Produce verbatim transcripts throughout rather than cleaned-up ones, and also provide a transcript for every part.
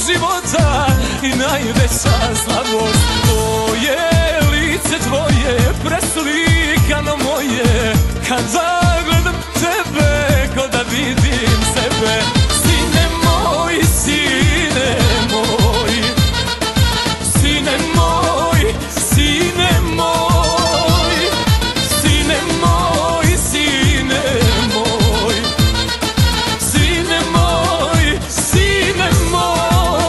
života i najveća slabost. To je lice tvoje, preslikano moje, kada gledam tebe, ko da vidim sebe. Sine moj, sine moj, sine moj, sine moj, sine moj, sine moj, sine moj, sine moj.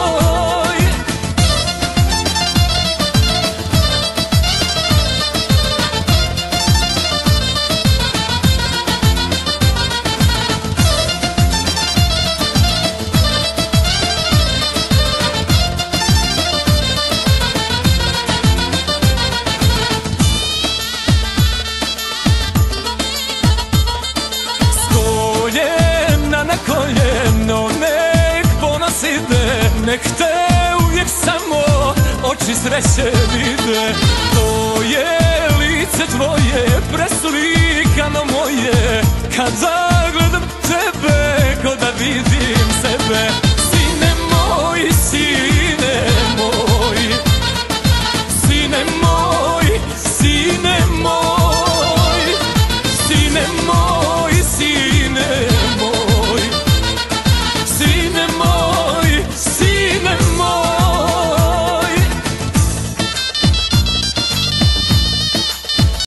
Na koljeno nek ponosi te, nek te uvijek samo oči sreće vide. To je lice tvoje, preslikano moje, kada